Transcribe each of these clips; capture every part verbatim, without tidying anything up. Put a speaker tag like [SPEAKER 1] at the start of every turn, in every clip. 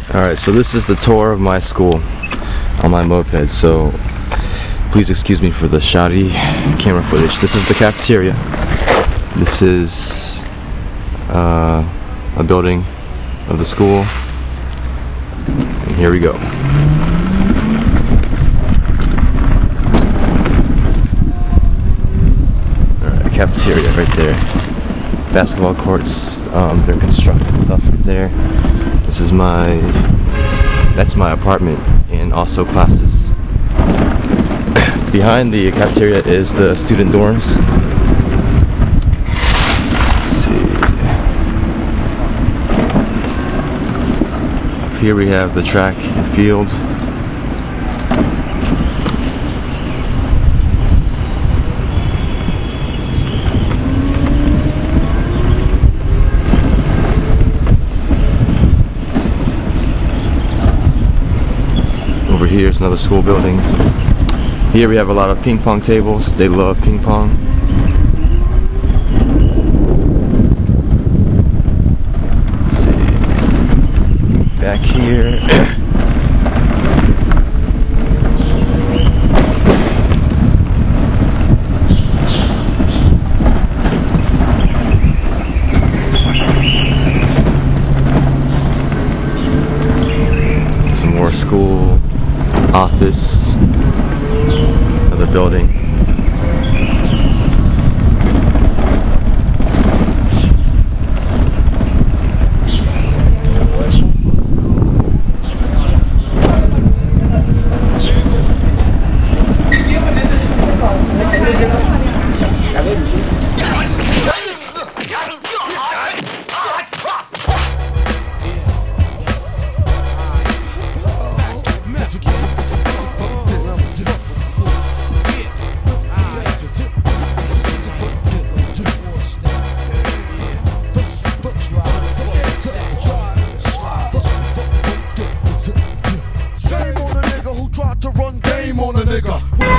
[SPEAKER 1] Alright, so this is the tour of my school on my moped, so please excuse me for the shoddy camera footage. This is the cafeteria. This is uh, a building of the school, and here we go. Alright, cafeteria right there. Basketball courts, um, they're constructing stuff right there. This is my, that's my apartment and also classes. Behind the cafeteria is the student dorms. Let's see. Up here we have the track and field. Over here is another school building. Here we have a lot of ping pong tables. They love ping pong. Let's see. Back here. Some more school office. The building.
[SPEAKER 2] On a nigga.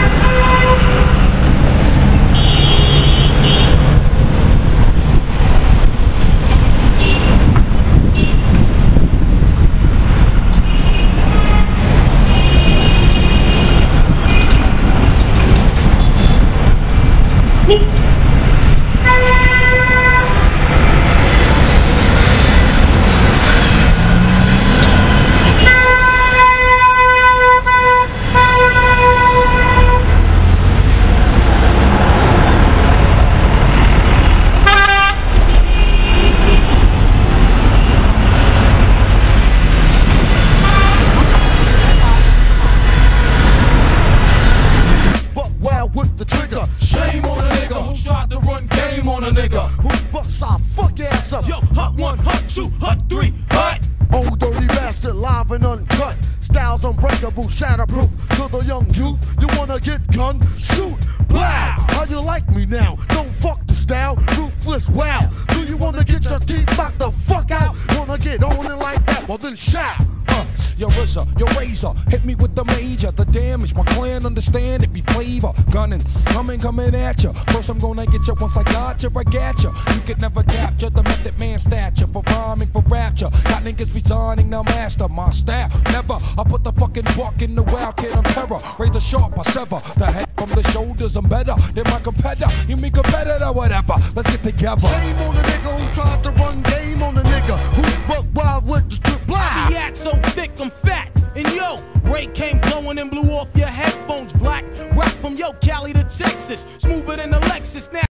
[SPEAKER 2] Shame on a nigga who tried to run game on a nigga who bucks our fuck ass up. Yo, hut one, hut two, hut three, hut. Old dirty bastard, live and uncut. Styles unbreakable, shatterproof. To the young youth, you wanna get gun? Shoot, blow. How you like me now? Don't fuck the style, ruthless, wow. Do you wanna get your teeth knocked the fuck out? Wanna get on it like that? Well then shout. Uh, your razor, your razor, hit me with the major. The damage, my clan understand it be flavor. Gunning, coming, coming at ya. First I'm gonna get you, once I got you, I got you. You could never capture the method man stature. For rhyming, for rapture. Got niggas resigning, now master my style. Never, I put the fucking buck in the wild kid, I'm terror. Razor sharp, I sever the head from the shoulders. I'm better than my competitor. You mean competitor, whatever. Let's get together. Shame on the nigga who tried to run game on the nigga who buck wild with the strip block.
[SPEAKER 3] The act so thick, I'm fat. And yo, Ray came blowing and blew off your headphones black. Rock from yo, Cali to Texas. Smoother than a Lexus now.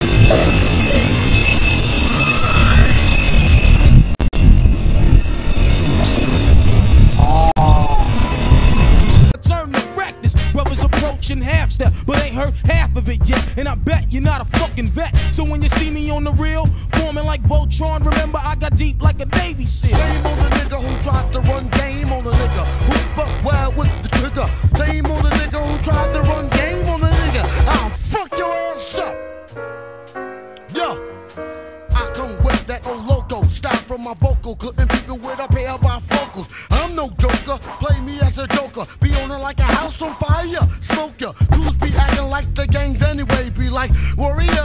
[SPEAKER 3] Turn to practice. Brothers approaching half step, but ain't heard half of it yet. And I bet you're not a fucking vet. So when you see me on the real, forming like Voltron, remember I got deep like a Navy SEAL.
[SPEAKER 2] Shame on the nigga who tried to run game on the nigga who buck wild with the trigger. Shame on the nigga who tried to run game on the nigga. I'll fuck your ass up. Yo, I come with that old loco style from my vocal, cutting people with a pair of bifocals. I'm no joker, play me as a joker. Be on it like a house on fire, smoke ya. Dudes be acting like the gangs anyway, be like warrior.